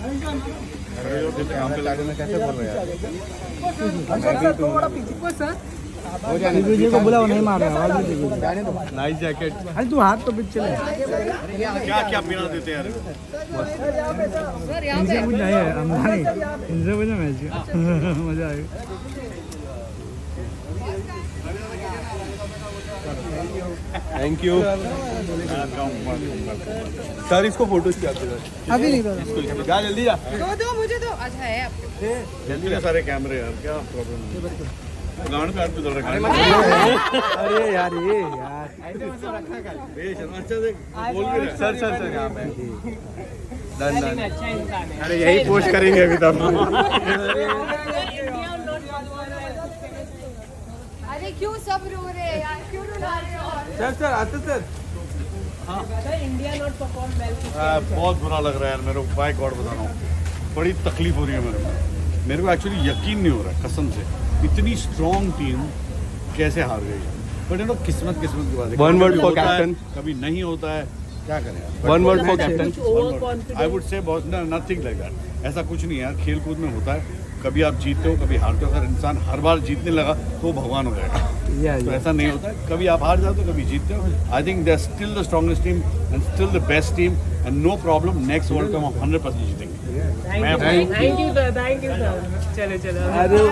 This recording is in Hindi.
कैसे बोल रहे हैं? को बुला, नहीं मार रहा। Nice jacket. अरे तू हाथ तो पीछे ले। क्या क्या पीना देते हैं यार? इनसे कुछ नहीं है, हमारे इनसे कुछ मैच मजा आएगा। Thank you sir. इसको फोटोज क्या अभी नहीं दो, जा जल्दी जा। दो मुझे दो। अच्छा है आपके जल्दी सारे कैमरे यार, क्या प्रॉब्लम है? गांड पे हाथ पे धर रखा है। अरे यार ये यार अच्छा देख बोल भी रहा। सर यहाँ पे डन। अच्छा इंसान है। अरे यही पोस्ट करेंगे अभी तक। अरे क्यों सब रो रहे हैं यार, क्यों रुला रहे हो? सर आते sir. Sir India not perform well. बहुत बुरा लग रहा है यार मेरे को, बाय गॉड बता रहा हूँ, बड़ी तकलीफ हो रही है मेरे को एक्चुअली यकीन नहीं हो रहा है कसम से, इतनी स्ट्रॉन्ग टीम कैसे हार गई। बट यू नो किस्मत की बात है। वन वर्ड फॉर कैप्टन, कभी नहीं होता है, क्या करें। One word for captain, I would say nothing like that. ऐसा कुछ नहीं है यार, खेल कूद में होता है, कभी आप जीतते हो कभी हारते हो। अगर इंसान हर बार जीतने लगा तो वो भगवान हो जाएगा। तो ऐसा नहीं होता है, कभी आप हार जाते हो कभी जीतते हो। I think they are still the strongest team and still the best team and no problem. Next world cup हम 100% जीतेंगे। Thank you sir. चलो